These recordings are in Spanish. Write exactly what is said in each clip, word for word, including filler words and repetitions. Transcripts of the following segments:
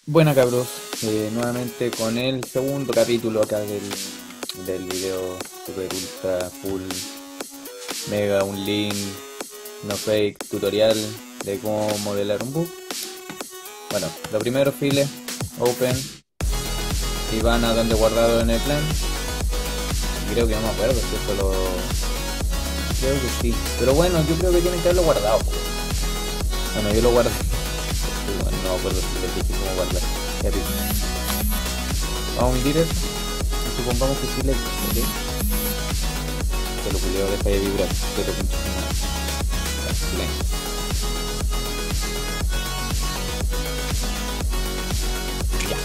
Buena cabros, eh, nuevamente con el segundo capítulo acá del, del video super ultra full mega un link no fake tutorial de cómo modelar un bug. Bueno, lo primero file, open y van a donde guardado en el plan. Y creo que no me acuerdo si esto lo... Creo que sí, pero bueno, yo creo que tienen que haberlo guardado, po. Bueno, yo lo guardé. Bueno, no me acuerdo si les dije cómo guardar. Ya, pico. Vamos a omitir eso. Y supongamos que sí le... ¿Ok? Que lo culeo deja de vibrar. Pero pinche su madre. Ya, silencio. Ya.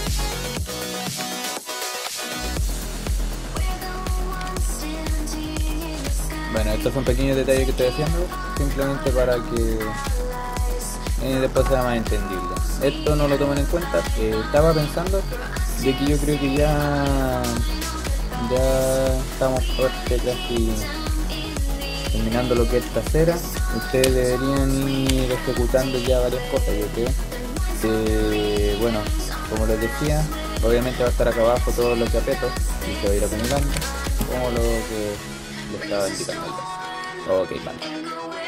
Bueno, estos son pequeños detalles que estoy haciendo. Simplemente para que eh, después sea más entendible. Esto no lo tomen en cuenta. Eh, estaba pensando de que yo creo que ya... Ya estamos fuerte casi terminando lo que es trasera. Ustedes deberían ir ejecutando ya varias cosas, yo creo. Eh, bueno, como les decía, obviamente va a estar acá abajo todo lo que aprieto y se va a ir acumulando, como lo que les estaba indicando ahí. Ok, vale.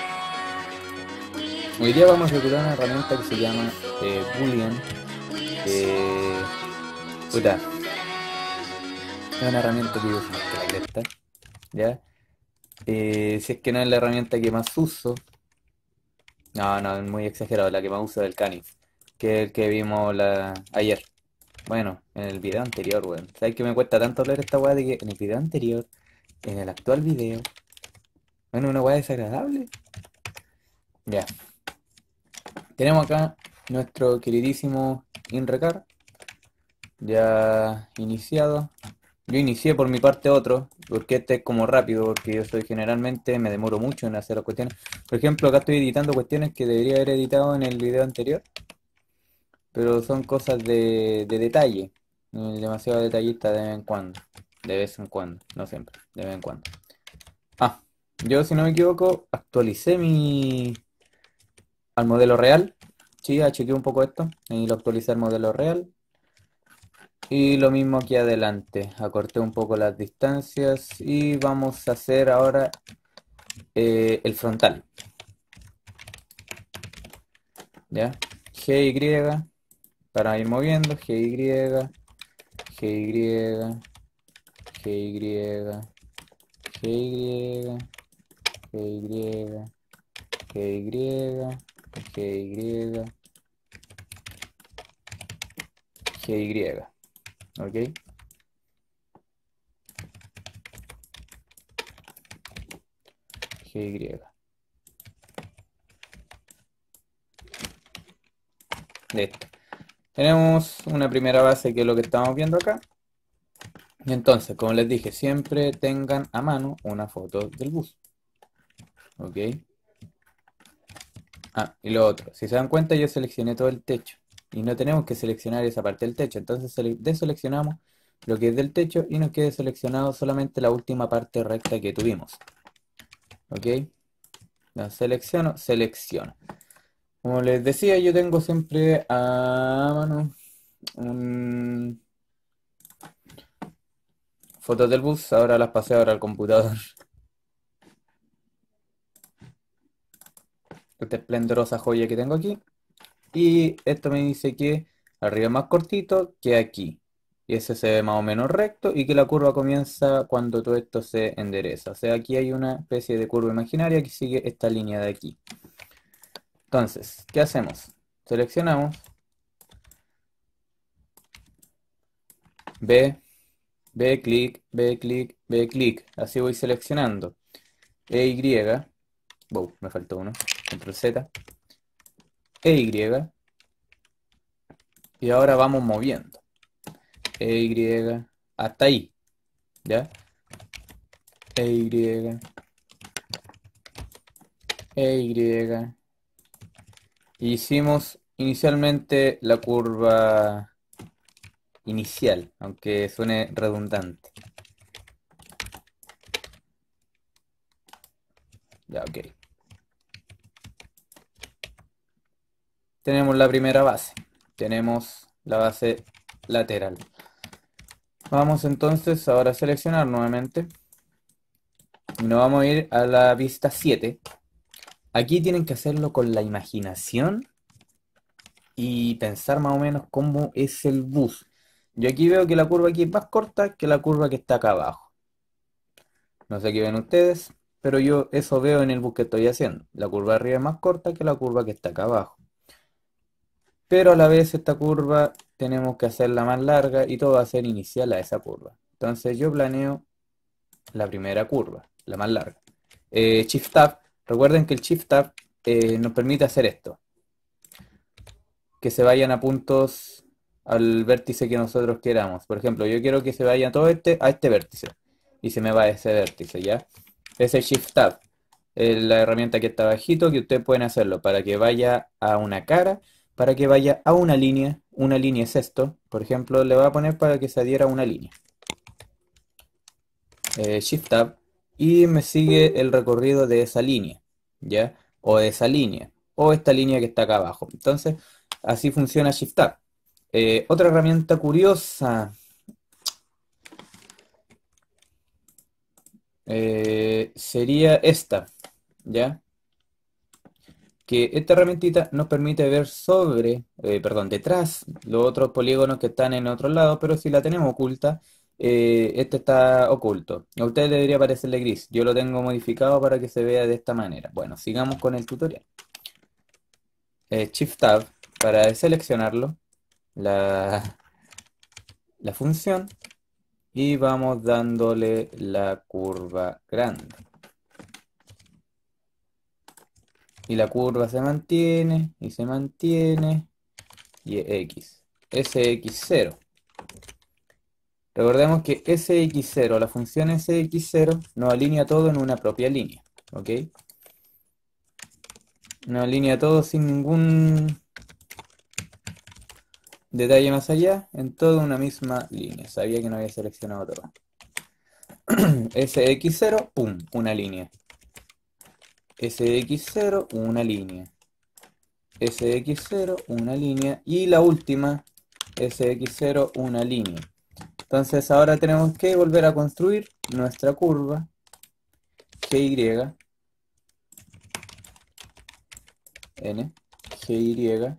Hoy día vamos a ejecutar una herramienta que se llama eh, Boolean. Eh, puta, es una herramienta que uso más que la cresta, ¿ya? Eh, si es que no es la herramienta que más uso, no, no, es muy exagerado, la que más uso es el Canif, que es el que vimos la... ayer. Bueno, en el video anterior, weón. ¿Sabes que me cuesta tanto leer esta weá de que en el video anterior, en el actual video, bueno, una weá desagradable? Ya. Tenemos acá nuestro queridísimo InRecar, ya iniciado. Yo inicié por mi parte otro, porque este es como rápido, porque yo soy generalmente, me demoro mucho en hacer las cuestiones. Por ejemplo, acá estoy editando cuestiones que debería haber editado en el video anterior, pero son cosas de, de detalle, eh, demasiado detallista de vez en cuando, de vez en cuando, no siempre, de vez en cuando. Ah, yo si no me equivoco, actualicé mi al modelo real. Sí, achiqué un poco esto y lo actualicé al modelo real. Y lo mismo aquí adelante, acorté un poco las distancias y vamos a hacer ahora eh, el frontal. ¿Ya? G Y para ir moviendo, G Y, G Y, G Y, G Y, G Y, G Y, G Y, G Y, ¿ok? G Y. Listo. Tenemos una primera base que es lo que estamos viendo acá. Y entonces, como les dije, siempre tengan a mano una foto del bus. ¿Ok? Ah, y lo otro. Si se dan cuenta, yo seleccioné todo el techo. Y no tenemos que seleccionar esa parte del techo. Entonces sele- deseleccionamos lo que es del techo y nos quede seleccionado solamente la última parte recta que tuvimos. ¿Ok? La selecciono, selecciono. Como les decía, yo tengo siempre a mano un... fotos del bus. Ahora las pasé ahora al computador. Esta esplendorosa joya que tengo aquí. Y esto me dice que arriba es más cortito que aquí. Y ese se ve más o menos recto y que la curva comienza cuando todo esto se endereza. O sea, aquí hay una especie de curva imaginaria que sigue esta línea de aquí. Entonces, ¿qué hacemos? Seleccionamos B, B, clic, B, clic, B, clic. Así voy seleccionando. E, Y. Wow, me faltó uno. Control Z. E, Y. Y ahora vamos moviendo. E, Y. Hasta ahí. ¿Ya? E, Y. E, Y. Hicimos inicialmente la curva inicial, aunque suene redundante. Ya, ok. Tenemos la primera base. Tenemos la base lateral. Vamos entonces ahora a seleccionar nuevamente. Y nos vamos a ir a la vista siete. Aquí tienen que hacerlo con la imaginación y pensar más o menos cómo es el bus. Yo aquí veo que la curva aquí es más corta que la curva que está acá abajo. No sé qué ven ustedes, pero yo eso veo en el bus que estoy haciendo. La curva de arriba es más corta que la curva que está acá abajo. Pero a la vez esta curva tenemos que hacerla más larga y todo va a ser inicial a esa curva. Entonces yo planeo la primera curva, la más larga. Eh, Shift Tab, recuerden que el Shift Tab eh, nos permite hacer esto. Que se vayan a puntos al vértice que nosotros queramos. Por ejemplo, yo quiero que se vaya todo este a este vértice. Y se me va a ese vértice, ¿ya? Ese Shift Tab es la herramienta que está abajito que ustedes pueden hacerlo para que vaya a una cara, para que vaya a una línea. Una línea es esto. Por ejemplo, le voy a poner para que se adhiera a una línea. Eh, Shift Tab. Y me sigue el recorrido de esa línea, ¿ya? O de esa línea. O esta línea que está acá abajo. Entonces, así funciona Shift Tab. Eh, otra herramienta curiosa. eh, sería esta, ¿ya? Que esta herramientita nos permite ver sobre, eh, perdón, detrás los otros polígonos que están en otro lado, pero si la tenemos oculta, eh, este está oculto. A ustedes le debería parecerle gris. Yo lo tengo modificado para que se vea de esta manera. Bueno, sigamos con el tutorial. Eh, Shift Tab para seleccionarlo, la, la función, y vamos dándole la curva grande. Y la curva se mantiene, y se mantiene, y es X. S X cero. Recordemos que S X cero, la función S X cero, nos alinea todo en una propia línea. ¿Ok? Nos alinea todo sin ningún detalle más allá, en toda una misma línea. Sabía que no había seleccionado todo. S X cero, pum, una línea. S X cero, una línea. S X cero, una línea. Y la última, S X cero, una línea. Entonces ahora tenemos que volver a construir nuestra curva G Y, N, G Y,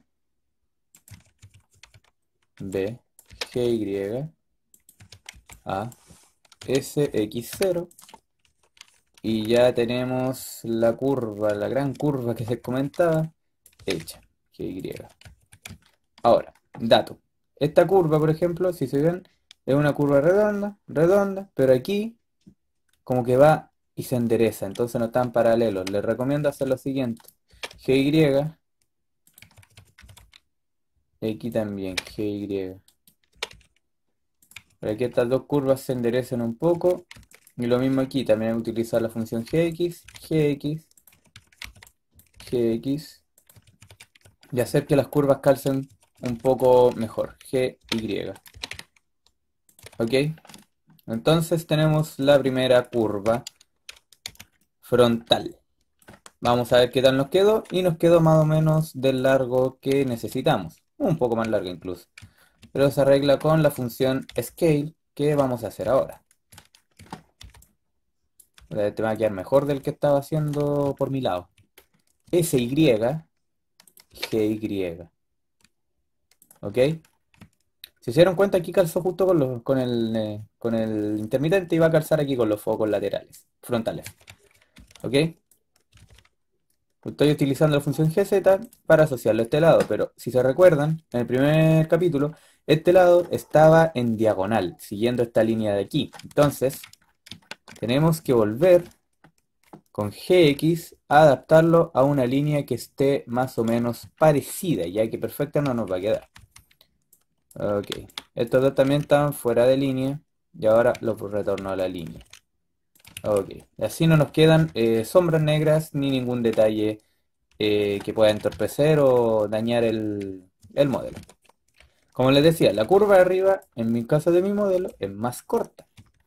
B, G Y, A, S X cero. Y ya tenemos la curva, la gran curva que se comentaba, hecha, G Y. Ahora, dato. Esta curva, por ejemplo, si se ven, es una curva redonda, redonda, pero aquí como que va y se endereza, entonces no están paralelos. Les recomiendo hacer lo siguiente. G Y, aquí también, G Y. Para que estas dos curvas se enderecen un poco. Y lo mismo aquí, también utilizar la función Gx, Gx, Gx. Y hacer que las curvas calcen un poco mejor. G Y. ¿Ok? Entonces tenemos la primera curva frontal. Vamos a ver qué tal nos quedó. Y nos quedó más o menos del largo que necesitamos. Un poco más larga incluso. Pero se arregla con la función scale que vamos a hacer ahora. Te va a quedar mejor del que estaba haciendo por mi lado. S Y, G Y. ¿Ok? Si se dieron cuenta, aquí calzó justo con, los, con, el, eh, con el intermitente y va a calzar aquí con los focos laterales, frontales. ¿Ok? Estoy utilizando la función G Z para asociarlo a este lado, pero si se recuerdan, en el primer capítulo, este lado estaba en diagonal, siguiendo esta línea de aquí. Entonces, tenemos que volver con Gx a adaptarlo a una línea que esté más o menos parecida, ya que perfecta no nos va a quedar. Ok, estos dos también están fuera de línea y ahora los retorno a la línea. Ok, así no nos quedan eh, sombras negras ni ningún detalle eh, que pueda entorpecer o dañar el, el modelo. Como les decía, la curva de arriba, en mi caso de mi modelo, es más corta.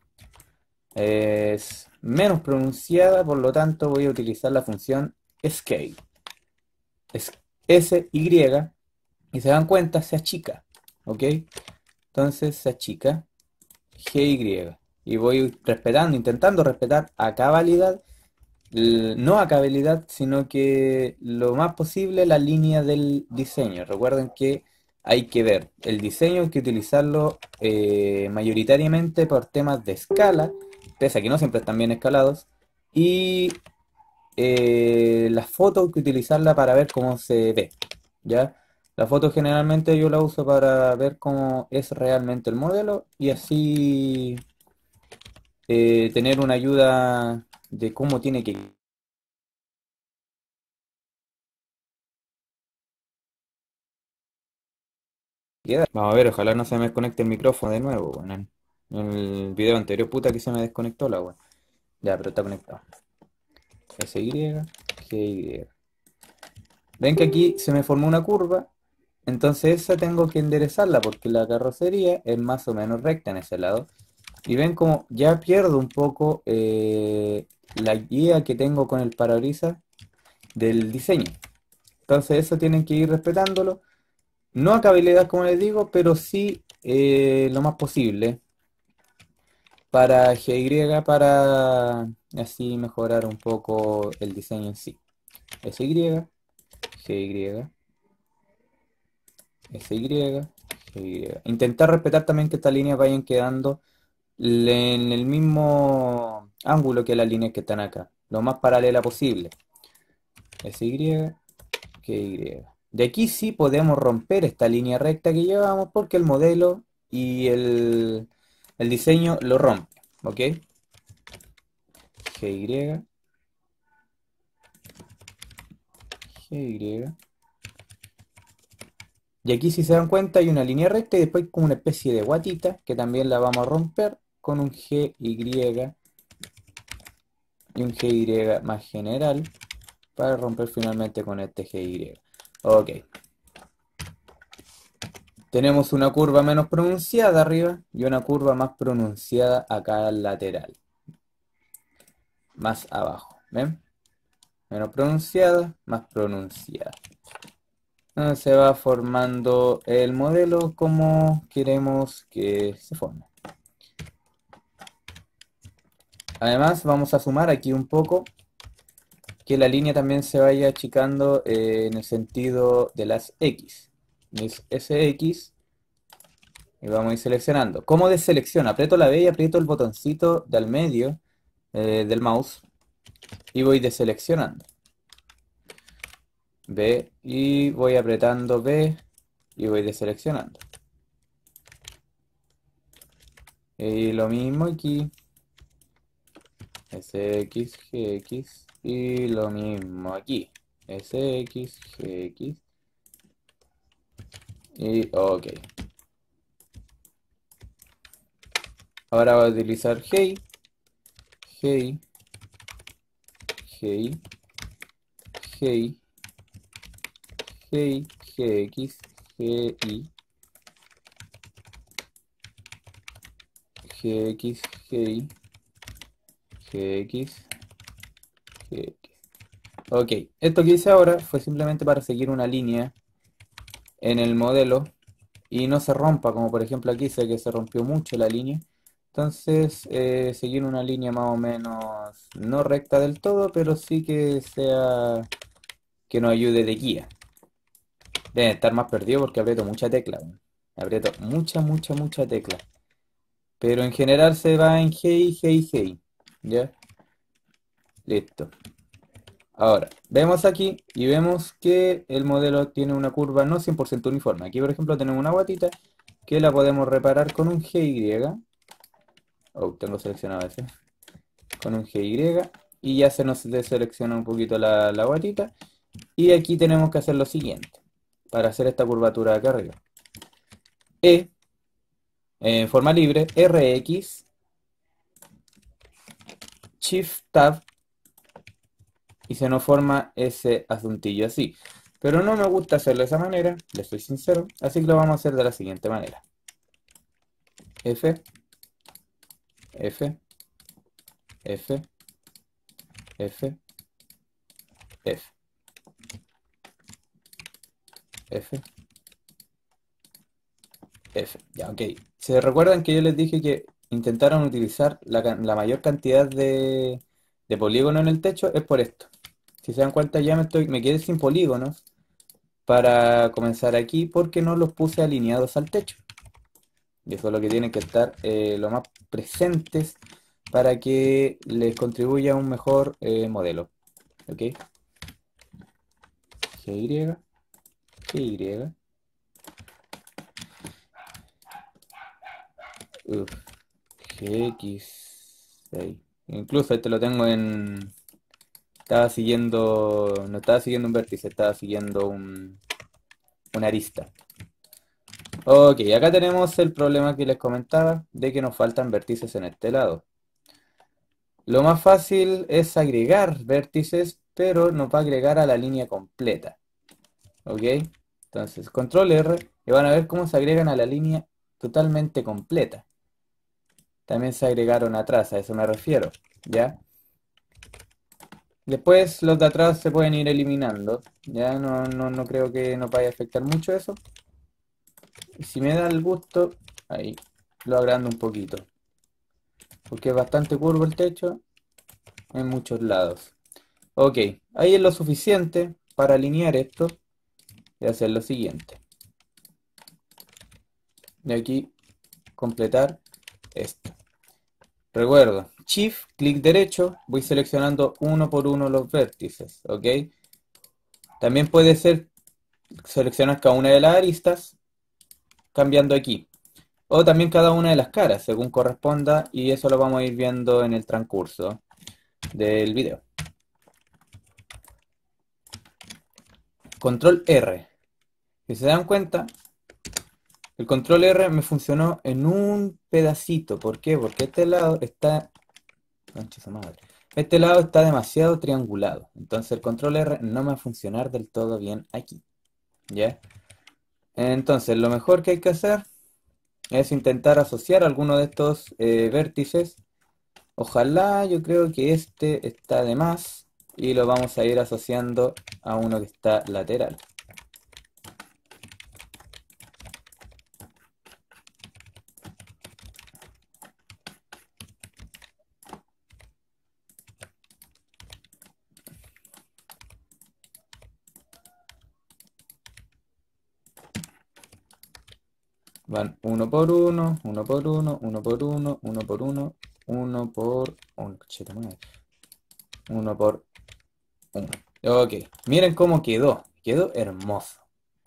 Es menos pronunciada, por lo tanto voy a utilizar la función scale. Es S Y, y se dan cuenta, se achica. ¿ok? Entonces se achica G Y. Y voy respetando, intentando respetar a cabalidad, l- no a cabalidad, sino que lo más posible la línea del diseño. Recuerden que hay que ver el diseño, hay que utilizarlo eh, mayoritariamente por temas de escala, pese a que no siempre están bien escalados, y eh, la foto hay que utilizarla para ver cómo se ve, ¿ya? La foto generalmente yo la uso para ver cómo es realmente el modelo y así eh, tener una ayuda de cómo tiene que quedar. Vamos a ver, ojalá no se me desconecte el micrófono de nuevo, bueno, en en el video anterior, puta que se me desconectó la wea. Ya, pero está conectado. S Y, G Y. Ven que aquí se me formó una curva, entonces esa tengo que enderezarla porque la carrocería es más o menos recta en ese lado. Y ven como ya pierdo un poco eh, la guía que tengo con el parabrisas del diseño. Entonces eso tienen que ir respetándolo. No a cabalidad como les digo, pero sí eh, lo más posible para G Y para así mejorar un poco el diseño en sí. S Y, G Y, S Y, G Y. Intentar respetar también que estas líneas vayan quedando en el mismo ángulo que las líneas que están acá, lo más paralela posible. S Y, G Y. De aquí sí podemos romper esta línea recta que llevamos porque el modelo y el, el diseño lo rompe, ¿ok? G Y, G Y. Y aquí si se dan cuenta hay una línea recta y después como una especie de guatita que también la vamos a romper con un G Y y un G Y más general para romper finalmente con este G Y. Ok. Tenemos una curva menos pronunciada arriba y una curva más pronunciada acá al lateral. Más abajo. ¿Ven? Menos pronunciada, más pronunciada. Entonces se va formando el modelo como queremos que se forme. Además vamos a sumar aquí un poco que la línea también se vaya achicando eh, en el sentido de las X. Es S X y vamos a ir seleccionando. ¿Cómo deselecciono? Aprieto la B y aprieto el botoncito del medio eh, del mouse y voy deseleccionando. B y voy apretando B y voy deseleccionando. Y lo mismo aquí. S X, G X y lo mismo aquí. S X, G X y ok. Ahora voy a utilizar Hey, Hey, Hey, Hey, Hey, G X, G Y, G X, G Y, G X, G X. Ok, esto que hice ahora fue simplemente para seguir una línea en el modelo y no se rompa, como por ejemplo aquí sé que se rompió mucho la línea. Entonces, eh, seguir una línea más o menos no recta del todo, pero sí que sea que nos ayude de guía. Deben estar más perdido porque aprieto mucha tecla, weón. Aprieto mucha, mucha, mucha tecla. Pero en general se va en G, G, G. ¿Ya? Listo. Ahora, vemos aquí y vemos que el modelo tiene una curva no cien por ciento uniforme. Aquí, por ejemplo, tenemos una guatita que la podemos reparar con un G Y. Oh, tengo seleccionado ese. Con un G Y. Y ya se nos deselecciona un poquito la, la guatita. Y aquí tenemos que hacer lo siguiente. Para hacer esta curvatura de acá arriba. E, en forma libre, R X, Shift Tab y se nos forma ese asuntillo así. Pero no me gusta hacerlo de esa manera, les soy sincero, así que lo vamos a hacer de la siguiente manera. F, F, F, F, F, F, F. Ya, ok. ¿Se recuerdan que yo les dije que intentaron utilizar la, can- la mayor cantidad de, de polígonos en el techo? Es por esto. Si se dan cuenta ya me, estoy, me quedé sin polígonos para comenzar aquí porque no los puse alineados al techo. Y eso es lo que tienen que estar eh, lo más presentes para que les contribuya un mejor eh, modelo. ¿Ok? G Y, G Y. Uf, G X seis. Incluso este lo tengo en... Estaba siguiendo... No estaba siguiendo un vértice, estaba siguiendo un, una arista. Ok, acá tenemos el problema que les comentaba de que nos faltan vértices en este lado. Lo más fácil es agregar vértices, pero nos va a agregar a la línea completa. ¿Ok? Entonces, control R y van a ver cómo se agregan a la línea totalmente completa. También se agregaron atrás, a eso me refiero. ¿Ya? Después los de atrás se pueden ir eliminando. Ya no, no, no creo que nos vaya a afectar mucho eso. Y si me da el gusto, ahí lo agrando un poquito. Porque es bastante curvo el techo en muchos lados. Ok, ahí es lo suficiente para alinear esto y hacer lo siguiente. Y aquí completar esto. Recuerdo, Shift, clic derecho, voy seleccionando uno por uno los vértices. Ok. También puede ser seleccionar cada una de las aristas cambiando aquí. O también cada una de las caras, según corresponda, y eso lo vamos a ir viendo en el transcurso del video. Control R. Si se dan cuenta, el control R me funcionó en un pedacito. ¿Por qué? Porque este lado está... Concha su madre. Este lado está demasiado triangulado. Entonces el control R no me va a funcionar del todo bien aquí. ¿Ya? Entonces lo mejor que hay que hacer es intentar asociar alguno de estos eh, vértices. Ojalá, yo creo que este está de más y lo vamos a ir asociando a uno que está lateral. Van uno por uno, uno por uno, uno por uno, uno por uno, uno por uno. Cheta madre. Uno por uno. Ok, miren cómo quedó. Quedó hermoso.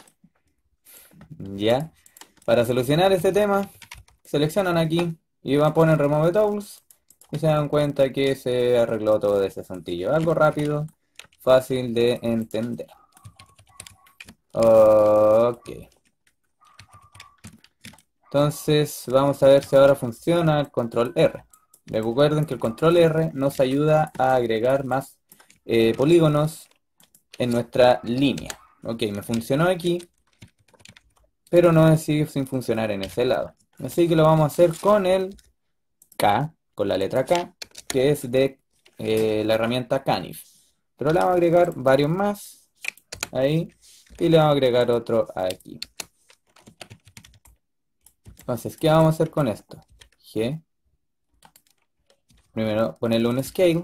Ya. Para solucionar este tema, seleccionan aquí y van a poner Remove Tools y se dan cuenta que se arregló todo ese asuntillo. Algo rápido, fácil de entender. Ok. Entonces vamos a ver si ahora funciona el control R. Recuerden que el control R nos ayuda a agregar más eh, polígonos en nuestra línea. Ok, me funcionó aquí, pero no sigue sin funcionar en ese lado. Así que lo vamos a hacer con el K, con la letra K, que es de eh, la herramienta Canif. Pero le vamos a agregar varios más ahí y le vamos a agregar otro aquí. Entonces, ¿qué vamos a hacer con esto? G. Primero ponerle un scale,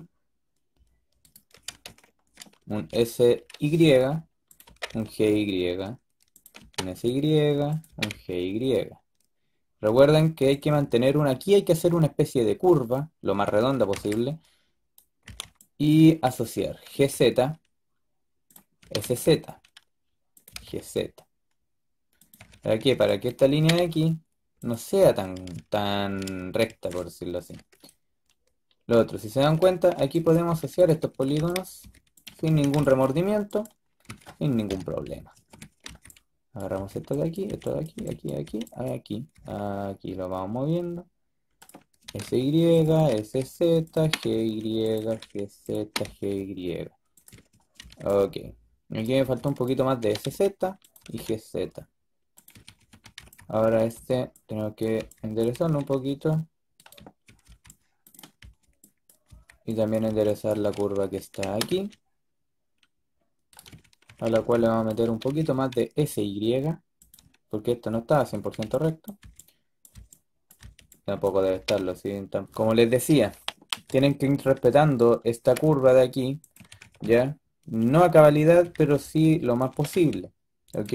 un S Y, un G Y, un S Y, un G Y. Recuerden que hay que mantener una, aquí hay que hacer una especie de curva, lo más redonda posible, y asociar G Z, S Z, G Z. ¿Para qué? Para que esta línea de aquí no sea tan, tan recta, por decirlo así. Lo otro, si se dan cuenta, aquí podemos asociar estos polígonos sin ningún remordimiento, sin ningún problema. Agarramos esto de aquí, esto de aquí, aquí, aquí, aquí. Aquí lo vamos moviendo. S Y, S Z, G Y, G Z, G Y. Ok. Aquí me falta un poquito más de S Z y G Z. Ahora este tengo que enderezarlo un poquito. Y también enderezar la curva que está aquí. A la cual le vamos a meter un poquito más de S Y. porque esto no está cien por ciento recto. Tampoco debe estarlo, ¿sí? Tam- Como les decía, tienen que ir respetando esta curva de aquí, ¿ya? No a cabalidad, pero sí lo más posible, ¿ok?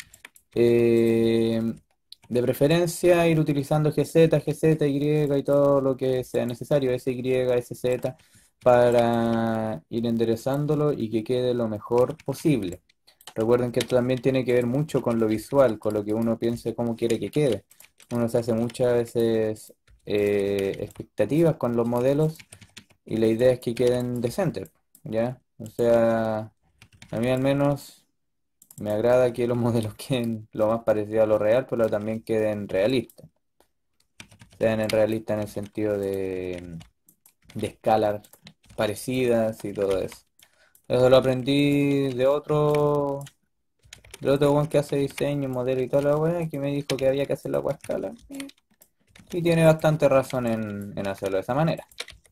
Eh, de preferencia ir utilizando G Z, G Z, Y y todo lo que sea necesario, S Y, S Z, para ir enderezándolo y que quede lo mejor posible. Recuerden que esto también tiene que ver mucho con lo visual, con lo que uno piense cómo quiere que quede. Uno se hace muchas veces eh, expectativas con los modelos y la idea es que queden decentes, ¿ya? O sea, a mí al menos me agrada que los modelos queden lo más parecido a lo real, pero también queden realistas. Sean en realistas en el sentido de, de escalas parecidas y todo eso. Eso lo aprendí de otro, de otro buen que hace diseño, modelo y toda la weá, que me dijo que había que hacerlo a escala. Y tiene bastante razón en, en hacerlo de esa manera.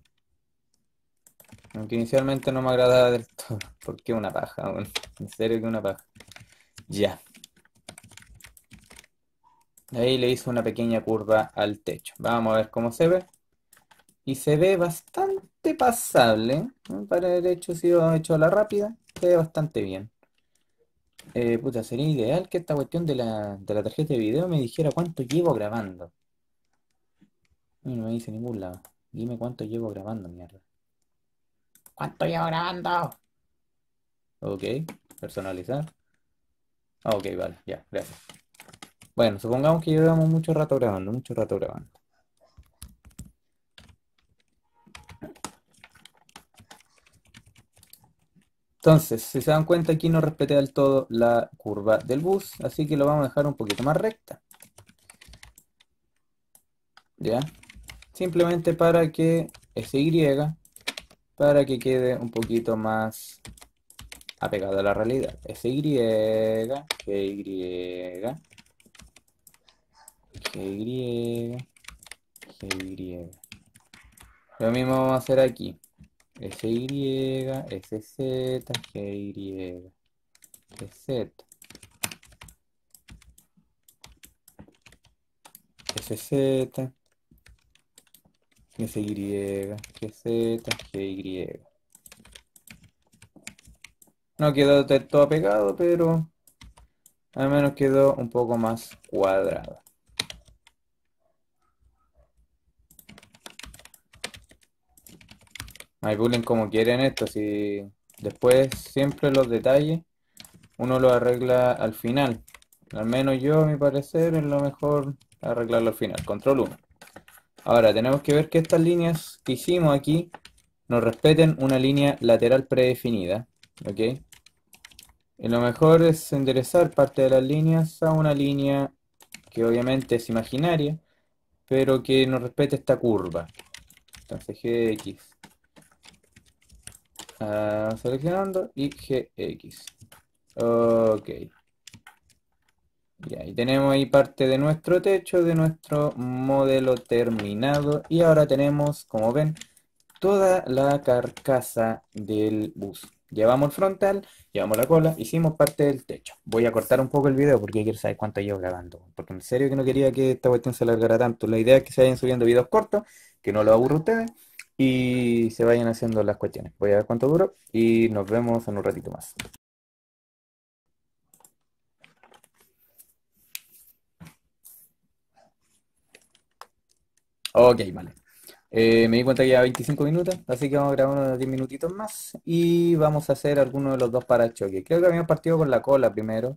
Aunque inicialmente no me agradaba del todo, porque es una paja, weón. En serio que una paja. Ya. Ahí le hice una pequeña curva al techo. Vamos a ver cómo se ve. Y se ve bastante pasable, ¿no? Para el hecho sido hecho a la rápida, se ve bastante bien. Eh, puta, sería ideal que esta cuestión de la, de la tarjeta de video me dijera cuánto llevo grabando. No me dice en ningún lado. Dime cuánto llevo grabando, mierda. ¿Cuánto llevo grabando? Ok, personalizar. Ah, ok, vale, ya, gracias. Bueno, supongamos que llevamos mucho rato grabando, mucho rato grabando. Entonces, si se dan cuenta, aquí no respeté del todo la curva del bus, así que lo vamos a dejar un poquito más recta. ¿Ya? Simplemente para que S Y, para que quede un poquito más apegado a la realidad. S Y, G Y, G Y, G Y. Lo mismo vamos a hacer aquí. S Y, S Z, G Y, S Z, S Z, S Y, G Z, G Y. No quedó del todo pegado, pero al menos quedó un poco más cuadrado. Manipulen como quieren esto, si después siempre los detalles uno los arregla al final. Al menos yo, a mi parecer, es lo mejor arreglarlo al final. Control uno. Ahora, tenemos que ver que estas líneas que hicimos aquí nos respeten una línea lateral predefinida. ¿Ok? Y lo mejor es enderezar parte de las líneas a una línea que obviamente es imaginaria, pero que nos respete esta curva. Entonces G X. Ah, seleccionando y G X. Ok. Ya, y tenemos ahí parte de nuestro techo, de nuestro modelo terminado. Y ahora tenemos, como ven, toda la carcasa del bus. Llevamos el frontal, llevamos la cola, hicimos parte del techo. Voy a cortar un poco el video porque quiero saber cuánto llevo grabando. Porque en serio que no quería que esta cuestión se alargara tanto. La idea es que se vayan subiendo videos cortos, que no lo aburra a ustedes y se vayan haciendo las cuestiones. Voy a ver cuánto duro y nos vemos en un ratito más. Ok, vale. Eh, me di cuenta que ya veinticinco minutos, así que vamos a grabar unos diez minutitos más y vamos a hacer alguno de los dos parachoques. Creo que habíamos partido con la cola primero.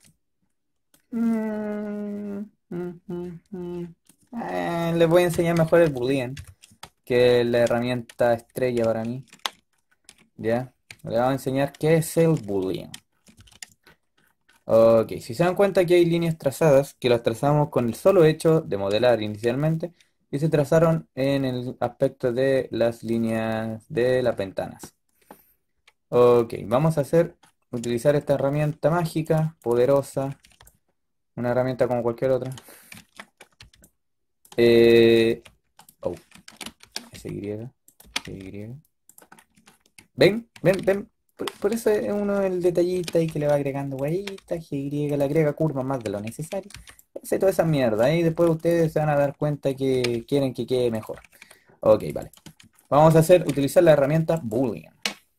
Mm, mm, mm, mm. Eh, les voy a enseñar mejor el Boolean, que es la herramienta estrella para mí. ¿Ya? Les voy a enseñar qué es el Boolean. Ok, si se dan cuenta aquí hay líneas trazadas que las trazamos con el solo hecho de modelar inicialmente y se trazaron en el aspecto de las líneas de las ventanas. Ok, vamos a hacer, utilizar esta herramienta mágica, poderosa, una herramienta como cualquier otra. Eh, oh, S Y, S Y. ¿Ven? ¿Ven? ¿Ven? Por, por eso es uno el detallista ahí que le va agregando huellitas, G Y le agrega curvas más de lo necesario. Hace toda esa mierda y después ustedes se van a dar cuenta que quieren que quede mejor. Ok, vale. Vamos a hacer, utilizar la herramienta Boolean.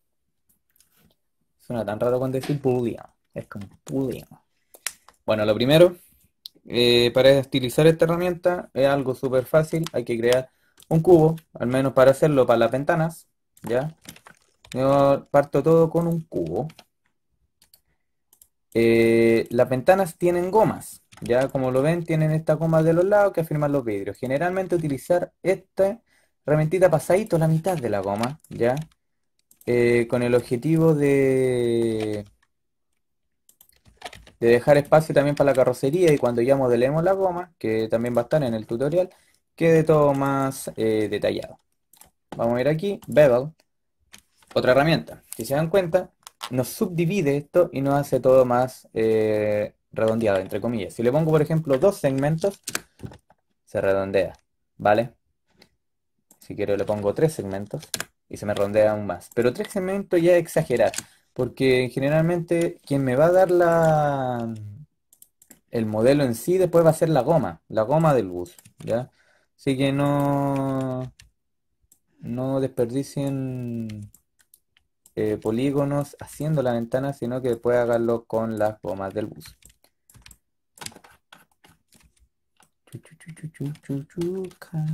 Suena tan raro cuando decir Boolean. Es como Boolean. Bueno, lo primero, eh, para utilizar esta herramienta es algo súper fácil. Hay que crear un cubo, al menos para hacerlo para las ventanas. ¿Ya? Yo parto todo con un cubo. Eh, las ventanas tienen gomas. Ya como lo ven, tienen estas gomas de los lados que afirman los vidrios. Generalmente utilizar esta herramientita pasadito la mitad de la goma, ¿ya? Eh, con el objetivo de, de dejar espacio también para la carrocería y cuando ya modelemos la goma, que también va a estar en el tutorial, quede todo más eh, detallado. Vamos a ir aquí, Bevel, otra herramienta. Si se dan cuenta, nos subdivide esto y nos hace todo más eh, redondeado, entre comillas. Si le pongo, por ejemplo, dos segmentos, se redondea, ¿vale? Si quiero le pongo tres segmentos y se me redondea aún más. Pero tres segmentos ya es exagerar, porque generalmente quien me va a dar la, el modelo en sí después va a ser la goma, la goma del bus, ¿ya? Así que no, no desperdicien eh, polígonos haciendo la ventana, sino que después háganlo con las gomas del bus. Chu, chu, chu, chu, chu, chu, chu, ca.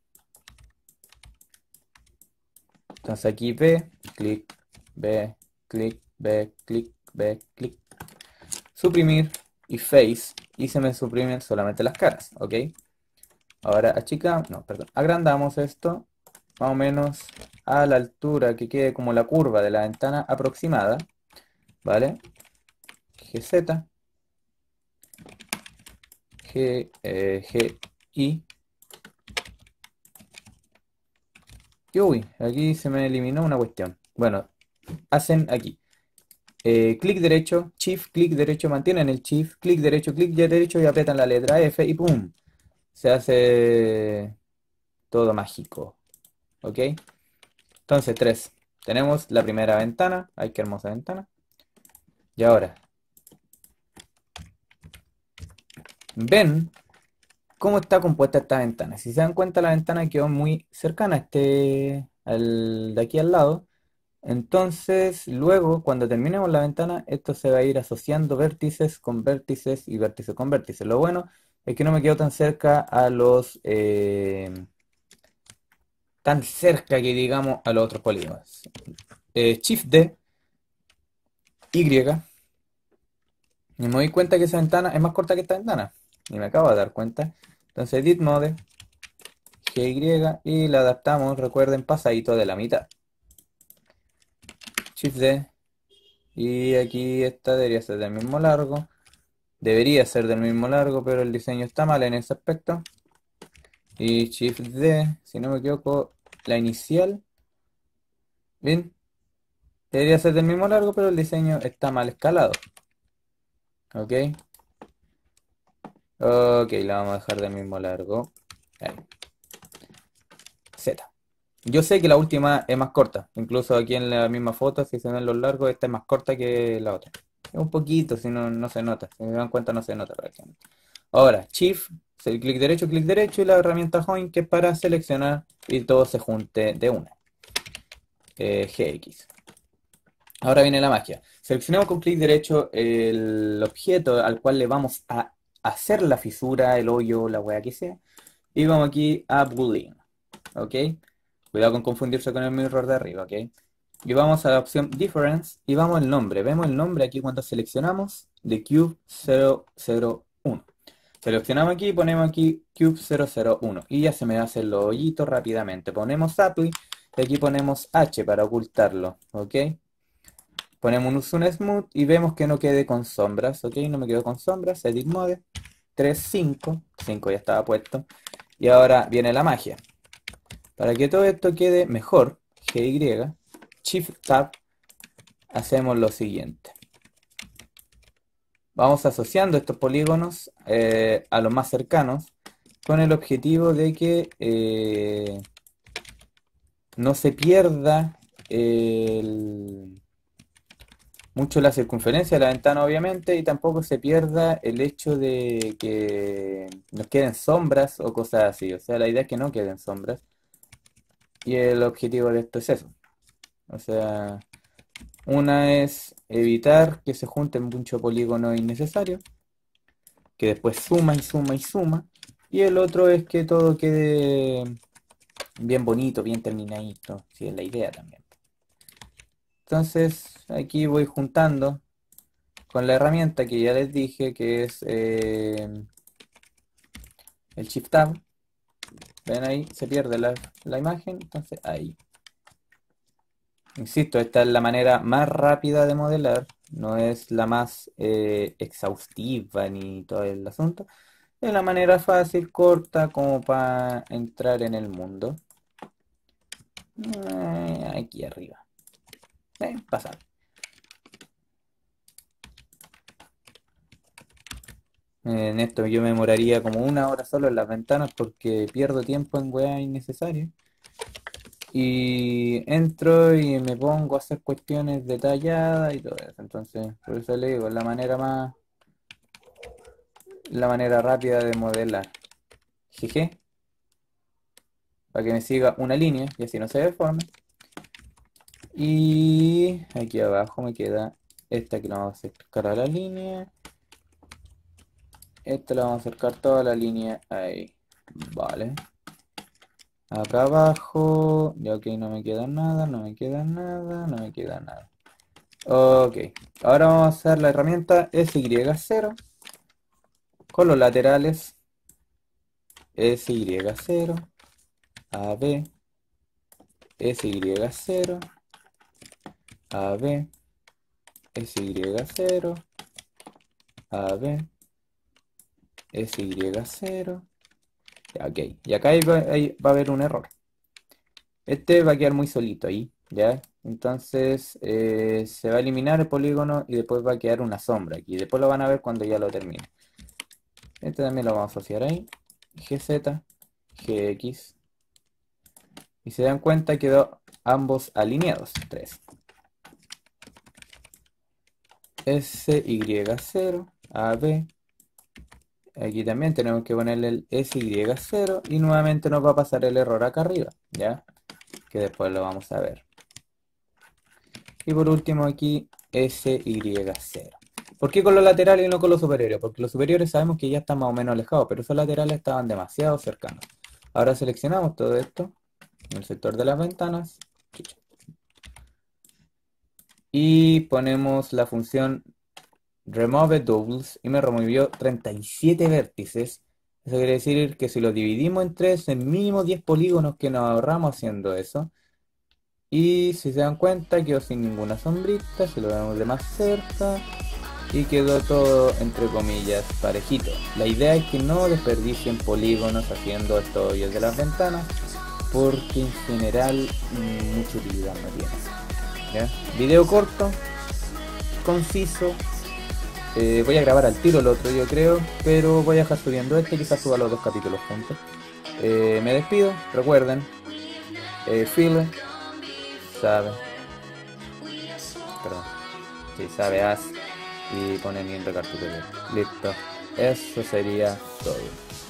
Entonces aquí B, clic, B, clic, B, clic, B, clic. Suprimir y face. Y se me suprimen solamente las caras, ¿ok? Ahora achicamos, no, perdón, agrandamos esto más o menos a la altura que quede como la curva de la ventana aproximada, ¿vale? G Z, G, eh, G, I. Y uy, aquí se me eliminó una cuestión. Bueno, hacen aquí. Eh, clic derecho, shift, clic derecho, mantienen el shift, clic derecho, clic derecho y aprietan la letra F y ¡pum! Se hace todo mágico. ¿Ok? Entonces, tres. Tenemos la primera ventana. Ay, qué hermosa ventana. Y ahora, ven cómo está compuesta esta ventana. Si se dan cuenta, la ventana quedó muy cercana a este, al, de aquí al lado. Entonces, luego, cuando terminemos la ventana, esto se va a ir asociando vértices con vértices y vértices con vértices. Lo bueno es que no me quedo tan cerca a los... eh, tan cerca que digamos a los otros polígonos. Eh, Shift D, Y, y me doy cuenta que esa ventana es más corta que esta ventana. Y me acabo de dar cuenta. Entonces, Edit Mode, G Y, y la adaptamos, recuerden, pasadito de la mitad. Shift D, y aquí esta debería ser del mismo largo. Debería ser del mismo largo, pero el diseño está mal en ese aspecto. Y Shift D, si no me equivoco, la inicial. Bien, debería ser del mismo largo, pero el diseño está mal escalado. Ok. Ok, la vamos a dejar del mismo largo. Ahí. Z. Yo sé que la última es más corta. Incluso aquí en la misma foto, si se ven los largos, esta es más corta que la otra. Es un poquito, si no, no se nota. Si me dan cuenta, no se nota prácticamente. Ahora, Shift, clic derecho, clic derecho y la herramienta Join que es para seleccionar y todo se junte de una. Eh, G X. Ahora viene la magia. Seleccionamos con clic derecho el objeto al cual le vamos a hacer la fisura, el hoyo, la hueá que sea. Y vamos aquí a Boolean. ¿Ok? Cuidado con confundirse con el mirror de arriba, ¿ok? Y vamos a la opción Difference y vamos al nombre. Vemos el nombre aquí cuando seleccionamos de Cube cero cero uno. Seleccionamos aquí y ponemos aquí Cube cero cero uno. Y ya se me hacen los hoyitos rápidamente. Ponemos Apply y aquí ponemos H para ocultarlo, ¿ok? Ponemos un Smooth y vemos que no quede con sombras, ¿ok? No me quedo con sombras. Edit Mode. tres, cinco. cinco ya estaba puesto. Y ahora viene la magia. Para que todo esto quede mejor, G Y, Shift Tab, hacemos lo siguiente. Vamos asociando estos polígonos eh, a los más cercanos con el objetivo de que eh, no se pierda el, mucho la circunferencia de la ventana, obviamente, y tampoco se pierda el hecho de que nos queden sombras o cosas así. O sea, la idea es que no queden sombras. Y el objetivo de esto es eso. O sea, una es evitar que se junten muchos polígonos innecesarios, que después suma y suma y suma. Y el otro es que todo quede bien bonito, bien terminadito. Sí, es la idea también. Entonces, aquí voy juntando con la herramienta que ya les dije, que es eh, el Shift Tab. Ven ahí, se pierde la, la imagen, entonces ahí. Insisto, esta es la manera más rápida de modelar, no es la más eh, exhaustiva ni todo el asunto. Es la manera fácil, corta, como para entrar en el mundo. Eh, aquí arriba. Eh, pasar. En esto yo me demoraría como una hora solo en las ventanas porque pierdo tiempo en weas innecesarias. Y entro y me pongo a hacer cuestiones detalladas y todo eso. Entonces, por eso le digo, es la manera más, la manera rápida de modelar. Jeje. Para que me siga una línea y así no se deforme. Y aquí abajo me queda esta que la vamos a acercar a la línea. Esta la vamos a acercar toda la línea ahí. Vale. Acá abajo. Ya ok, no me queda nada, no me queda nada, no me queda nada. Ok. Ahora vamos a usar la herramienta S Y cero. Con los laterales. S Y cero. A B. S Y cero. A B. S Y cero. A B. S Y cero. Ya, ok. Y acá ahí va, ahí va a haber un error. Este va a quedar muy solito ahí, ¿ya? Entonces eh, se va a eliminar el polígono y después va a quedar una sombra aquí. Después lo van a ver cuando ya lo termine. Este también lo vamos a asociar ahí. G Z, G X. Y se dan cuenta quedó ambos alineados. tres. S Y cero, A B. Aquí también tenemos que ponerle el S Y cero y nuevamente nos va a pasar el error acá arriba, ¿ya? Que después lo vamos a ver. Y por último aquí S Y cero. ¿Por qué con los laterales y no con los superiores? Porque los superiores sabemos que ya están más o menos alejados, pero esos laterales estaban demasiado cercanos. Ahora seleccionamos todo esto en el sector de las ventanas y ponemos la función Remove Doubles y me removió treinta y siete vértices. Eso quiere decir que si lo dividimos en tres, en mínimo diez polígonos que nos ahorramos haciendo eso. Y si se dan cuenta, quedó sin ninguna sombrita, si lo vemos de más cerca. Y quedó todo, entre comillas, parejito. La idea es que no desperdicien polígonos haciendo estos hoyos de las ventanas, porque en general mucha utilidad no tiene. ¿Ya? Video corto, conciso. Eh, voy a grabar al tiro el otro, yo creo, pero voy a dejar subiendo este, quizás suba los dos capítulos juntos. Eh, me despido, recuerden, eh, Phil sabe, perdón, si sabe, haz y ponen en recartucho. Listo, eso sería todo.